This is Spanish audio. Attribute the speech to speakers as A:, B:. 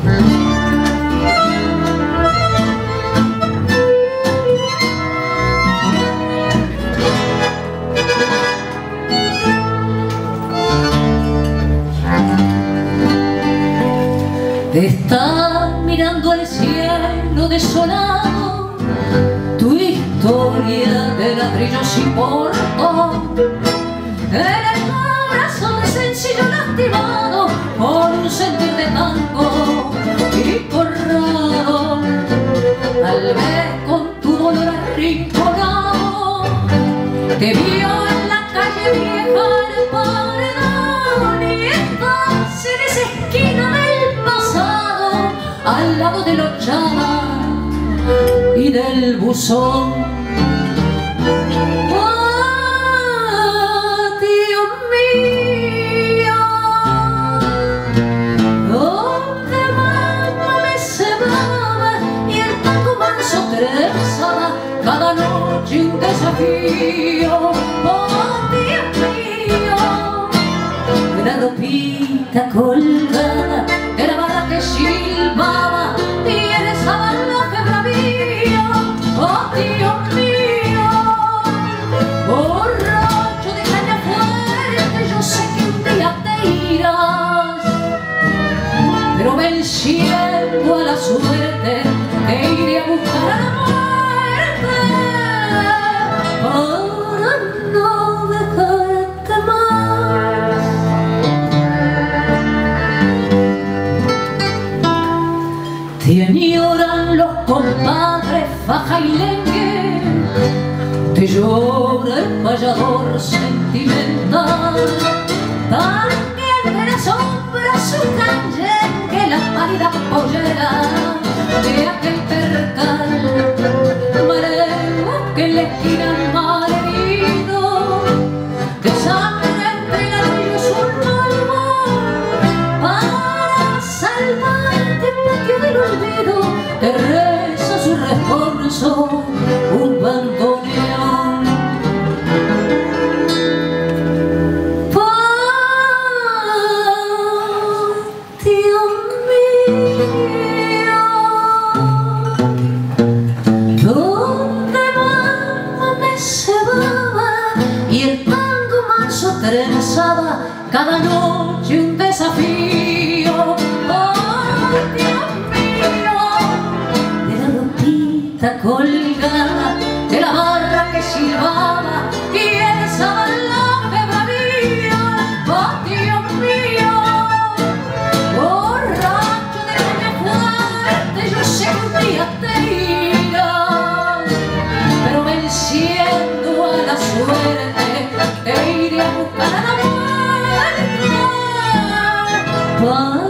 A: Está mirando al cielo desolado, tu historia de ladrillos y portón, en el corazón sencillo lastimado por un sentir de tango y por raro, tal vez con tu dolor arrinconado, te vio en la calle vieja el paredón y estás en esa esquina del pasado, al lado de los llamas y del buzón. ¡Oh, Dios mío! Donde mamá me cebaba y el tango manso trenzaba cada noche un desafío. ¡Oh, Dios mío! La ropita colgada de la vara que silbaba y en esa bala que bravía. ¡Oh, Dios mío! Borracho de caña fuerte, yo sé que un día te irás, pero venciendo a la suerte te iré a buscar a la muerte para no dejarte más. Te añoran los compadres faja y lengue, te llora el payador sentimental, también me sombra su canyengue, la pálida pollera de aquel percal, mareo que le tiran malherido, de sangre entre ladrillos un malvón, para salvarte en medio del olvido, te reza su responso un bandoneón. Dios mío, donde mamá me cebaba y el tango manso trenzaba cada noche un desafío. Oh, Dios mío, de la ropita colgada, de la barra que silbaba y esa bala que bravía. Oh, Dios mío, borracho de caña fuerte, yo sé que un día te irás, pero venciendo a la suerte te iré a buscar a la muerte.